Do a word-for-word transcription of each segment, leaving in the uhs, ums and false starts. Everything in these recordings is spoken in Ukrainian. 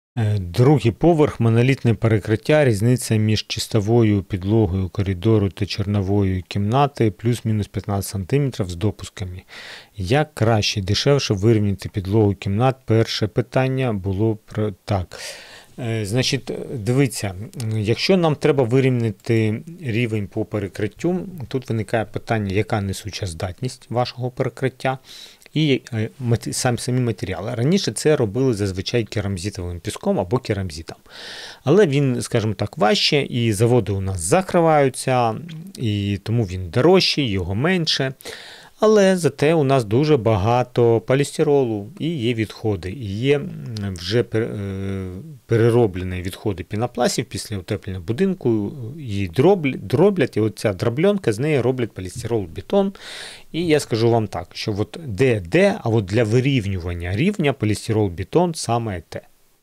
Е, Другий поверх, монолітне перекриття, різниця між чистовою підлогою коридору та чорновою кімнати плюс-мінус п'ятнадцять сантиметрів з допусками. Як краще і дешевше вирівняти підлогу кімнат? Перше питання було про так. Е, Значить, дивіться, якщо нам треба вирівняти рівень по перекриттю, тут виникає питання, яка несуча здатність вашого перекриття і е, мат- сам, самі матеріали. Раніше це робили зазвичай керамзитовим піском або керамзитом. Але він, скажімо так, важче, і заводи у нас закриваються, і тому він дорожчий, його менше. Але зате у нас дуже багато полістиролу і є відходи. І є м, вже пер- е, перероблені відходи пінопластів після утеплення будинку, її дроблять, дроблять, і оця дробльонка, з неї роблять полістирол-бетон. І я скажу вам так, що от де-де, а от для вирівнювання рівня полістирол-бетон саме те.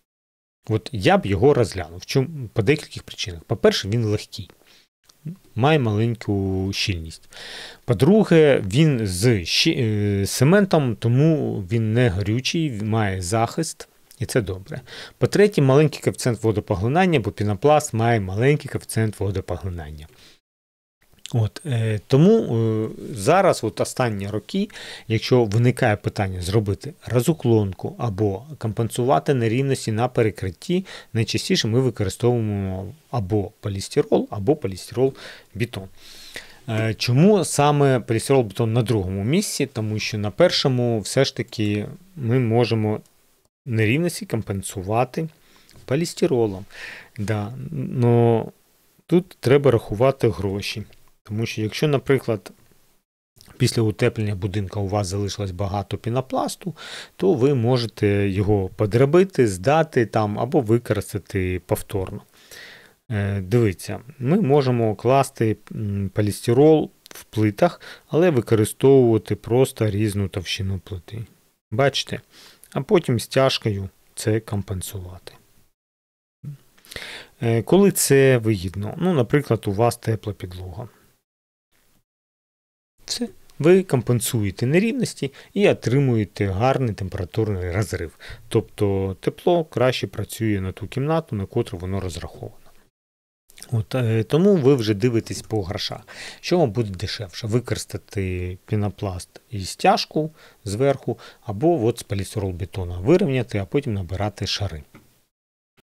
От я б його розглянув. Чому? По декількох причинах. По-перше, він легкий, має маленьку щільність. По-друге, він з щі- е, цементом, тому він не горючий, він має захист, і це добре. По-третє, маленький коефіцієнт водопоглинання, бо пінопласт має маленький коефіцієнт водопоглинання. От, е, тому е, зараз, от останні роки, якщо виникає питання зробити розуклонку або компенсувати нерівності на перекритті, найчастіше ми використовуємо або полістирол, або полістирол-бетон. Е, Чому саме полістирол-бетон на другому місці? Тому що на першому все ж таки ми можемо нерівності компенсувати полістиролом. Да, но тут треба рахувати гроші. Тому що якщо, наприклад, після утеплення будинку у вас залишилось багато пінопласту, то ви можете його подробити, здати там або використати повторно. Е, Дивіться, ми можемо класти м, полістирол в плитах, але використовувати просто різну товщину плити. Бачите? А потім стяжкою це компенсувати. Е, Коли це вигідно? Ну, наприклад, у вас тепла підлога. Все. Ви компенсуєте нерівності і отримуєте гарний температурний розрив. Тобто тепло краще працює на ту кімнату, на котру воно розраховано. От, е, тому ви вже дивитесь по грошах. Що вам буде дешевше? Використати пінопласт і стяжку зверху, або от з полістирол-бетону вирівняти, а потім набирати шари.